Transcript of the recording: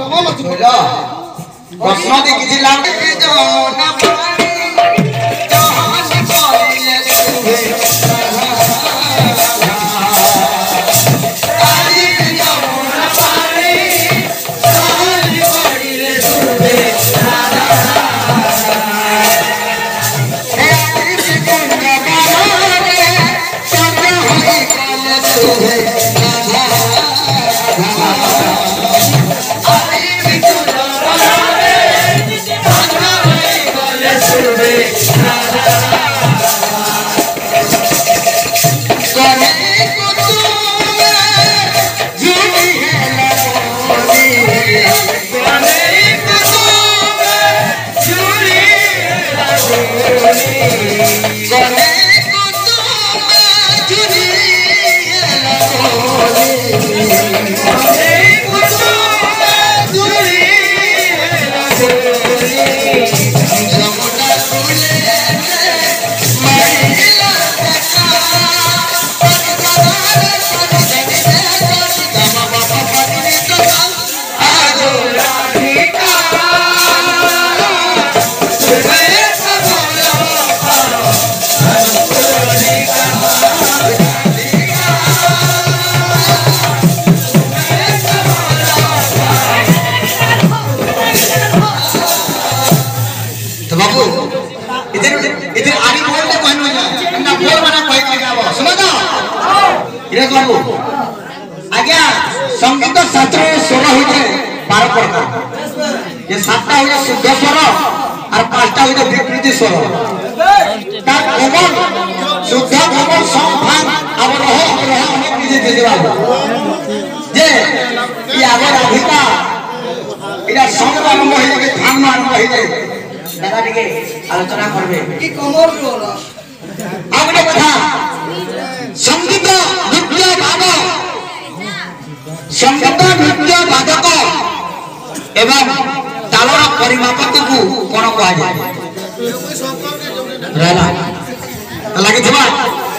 प्रश्न दे किसी लाभ के जमुना पानी जहां से बोले सुबह आई जमुना पानी जहां से बोले सुबह हे आई जमुना पानी जहां से बोले आज्ञा संगीत शास्त्र 16 होते 12 प्रकार ये 7टा होते शुद्ध स्वर और 5टा होते विकृति स्वर ता कोमल शुद्ध कोमल संभाग अब रहो हमें कीजे दे देवा जे ये आगर अधिका इरा संग आरंभ होई के ध्यान आरंभ होई दादा टिके आलोचना करबे की कोमल रोला आगले कथा संगीत नृत्य वादक संगीत नृत्य वादक एवं तालर परिमापक को कोन कहा जाय रहला लगे थबा